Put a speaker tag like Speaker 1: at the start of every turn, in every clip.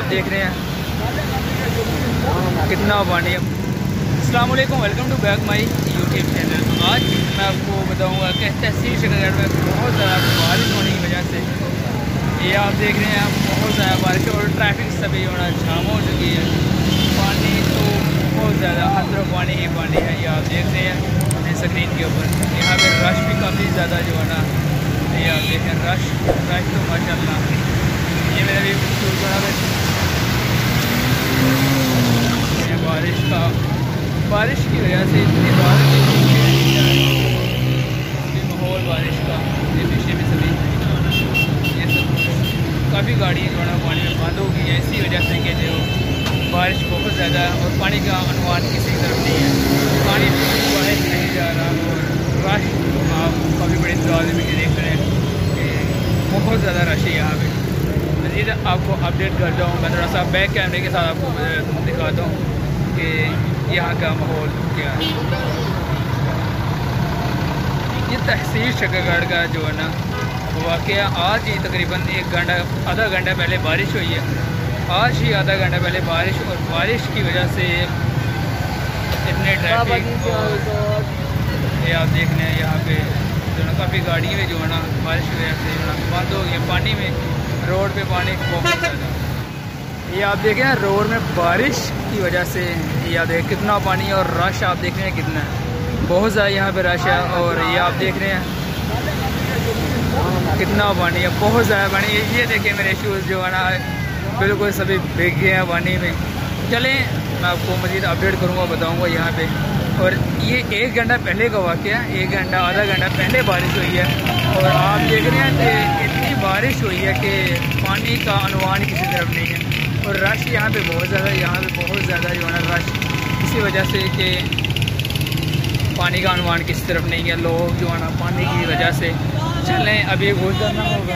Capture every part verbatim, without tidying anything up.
Speaker 1: देख रहे हैं कितना पानी है। अस्सलाम वालेकुम, welcome to back my YouTube channel. आज मैं आपको बताऊंगा कि तहसील शकरगढ़ में बहुत ज़्यादा बारिश होने की वजह से ये आप देख रहे हैं बहुत ज़्यादा बारिश और ट्रैफिक सभी होना जाम हो चुकी है। पानी तो बहुत ज़्यादा हर तरफ पानी ही पानी है। ये आप देख रहे हैं अपने स्क्रीन के ऊपर। यहाँ पे रश भी काफ़ी ज़्यादा जो है ना, ये आप देखें रश रश तो माशाल्लाह। ये मेरा भी बारिश का बारिश की वजह से इतनी बारिश माहौल बारिश का ये पीछे में सभी ये सब काफ़ी गाड़ियाँ जो है पानी में बंद हो गई है इसी वजह से कि जो बारिश बहुत ज़्यादा है और पानी का अनुमान किसी तरफ नहीं है। पानी बाहर नहीं जा रहा और रश आप काफ़ी बड़ी तादाद में देख रहे हैं कि बहुत ज़्यादा रश है यहाँ पे। मज़ीद आपको अपडेट करता हूँ, मैं थोड़ा सा बैक कैमरे के साथ आपको दिखाता हूँ कि यहाँ का माहौल क्या है। ये तहसील शकरगढ़ का जो है ना वाक़या आज ही तकरीबन एक घंटा आधा घंटा पहले बारिश हुई है। आज ही आधा घंटा पहले बारिश और बारिश की वजह से इतने ट्रैफिक ये आप देख रहे हैं यहाँ पे जो ना काफ़ी गाड़ियाँ जो है ना बारिश की वजह से बंद हो गई है। पानी में रोड पे पानी बहुत ज़्यादा ये आप देखें रोड में बारिश की वजह से ये आप देखें कितना पानी है और रश आप देख रहे हैं कितना है, बहुत ज़्यादा यहाँ पे रश है। और ये आप देख रहे हैं कितना पानी है, बहुत ज़्यादा पानी है। ये देखें मेरे शूज़ जो है ना बिल्कुल सभी भीग गए हैं पानी में। चलें मैं आपको मज़ीद अपडेट करूँगा, बताऊँगा यहाँ पे। और ये एक घंटा पहले का वाक़या है, एक घंटा आधा घंटा पहले बारिश हुई है और आप देख रहे हैं कि इतनी बारिश हुई है कि पानी का अनुमान किसी तरफ नहीं है और रश यहाँ पे बहुत ज़्यादा यहाँ पे बहुत ज़्यादा जो है ना रश इसी वजह से कि पानी का अनुमान किसी तरफ नहीं है। लोग जो है ना पानी की वजह से चलें अभी गुजरना होगा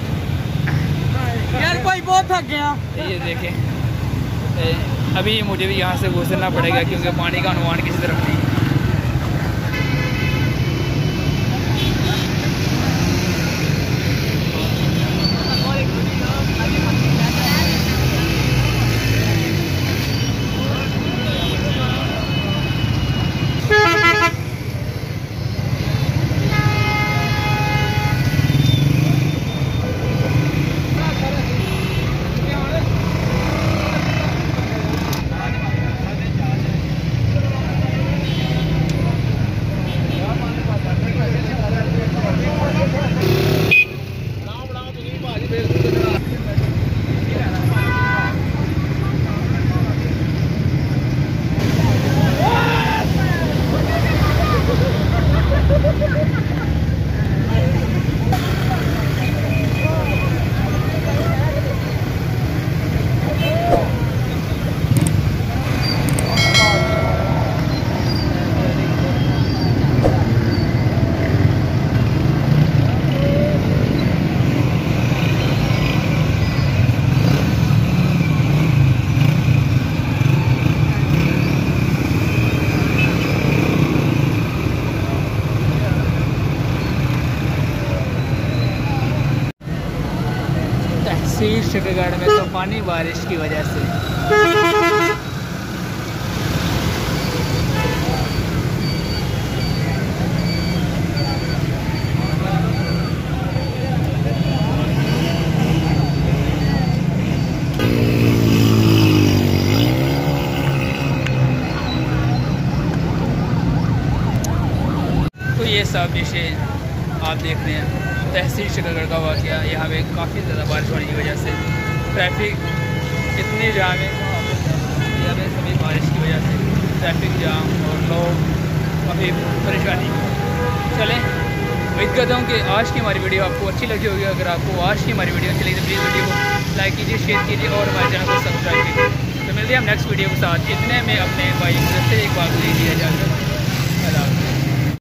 Speaker 2: यार भाई बहुत थक गया।
Speaker 1: ये देखें अभी मुझे भी यहाँ से गुजरना पड़ेगा क्योंकि पानी का अनुमान किसी तरफ नहीं है। तहसील शकरगढ़ में तो पानी बारिश की वजह से तो ये सब चीज़ें आप देख रहे हैं तहसील शकरगढ़ का वाक़या। यहाँ पे काफ़ी ज़्यादा बारिश होने की वजह से ट्रैफिक इतनी जाम है यहाँ पे सभी बारिश की वजह से ट्रैफिक जाम और लोग काफ़ी परेशानी। चलें उम्मीद करता हूँ कि आज की हमारी वीडियो आपको अच्छी लगी होगी। अगर आपको आज की हमारी वीडियो अच्छी लगी तो प्लीज़ वीडियो को लाइक कीजिए, शेयर कीजिए और हमारे चैनल को सब्सक्राइब कीजिए। तो मिलते हैं हम नेक्स्ट वीडियो के साथ। इतने में अपने भाई से एक बात ले लिया जाए।